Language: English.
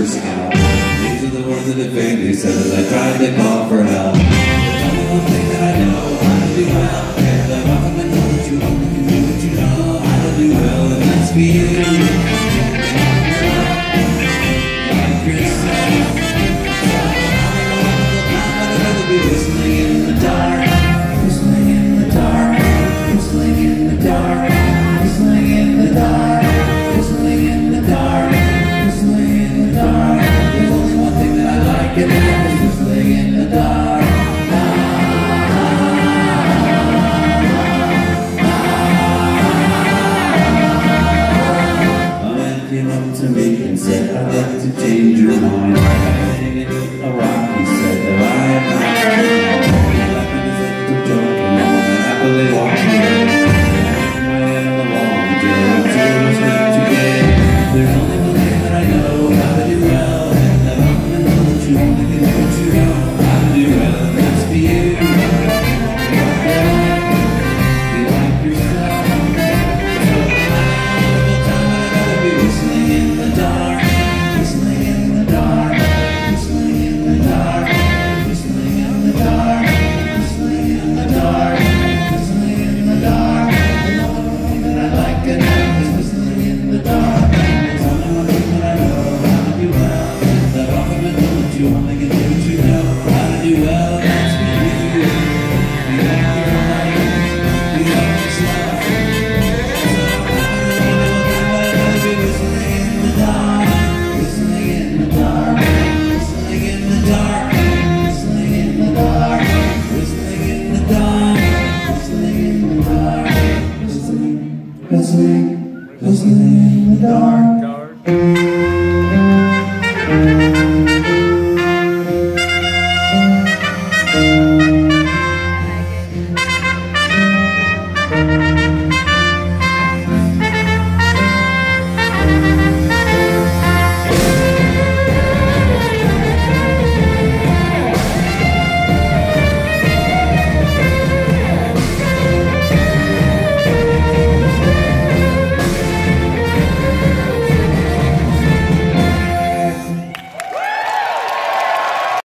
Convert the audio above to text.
scout. These are the words that it vaguely said as I tried to call for help. There's only one thing that I know how to do well, and I've often been told that you only can do what you know how to do well, and that's be you. To me and said, I'd like to change your mind. Hanging in a rock, he said that I am not. He left me as if to joke along and happily walked away. My head on the wall, until the two of us went together. There's only one thing that I know how to do well, and I've often known that you only can do what you know how to do well, and that's for you. You like yourself. Listening in the dark.